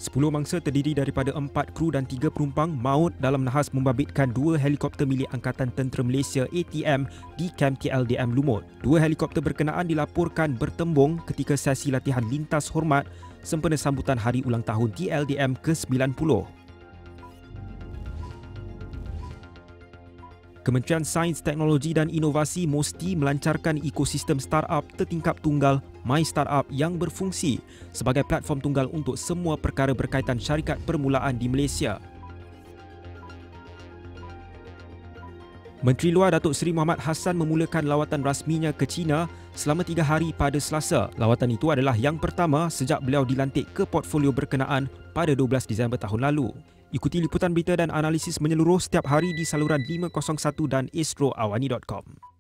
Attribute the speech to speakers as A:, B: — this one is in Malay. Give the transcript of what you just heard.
A: 10 mangsa terdiri daripada 4 kru dan 3 penumpang maut dalam nahas membabitkan 2 helikopter milik Angkatan Tentera Malaysia ATM di Kem TLDM Lumut. 2 helikopter berkenaan dilaporkan bertembung ketika sesi latihan lintas hormat sempena sambutan hari ulang tahun TLDM ke-90. Kementerian Sains, Teknologi dan Inovasi mesti melancarkan ekosistem startup tertingkap tunggal My Startup yang berfungsi sebagai platform tunggal untuk semua perkara berkaitan syarikat permulaan di Malaysia. Menteri Luar Datuk Seri Mohamad Hassan memulakan lawatan rasminya ke China selama 3 hari pada Selasa. Lawatan itu adalah yang pertama sejak beliau dilantik ke portfolio berkenaan pada 12 Disember tahun lalu. Ikuti liputan berita dan analisis menyeluruh setiap hari di saluran 501 dan astroawani.com.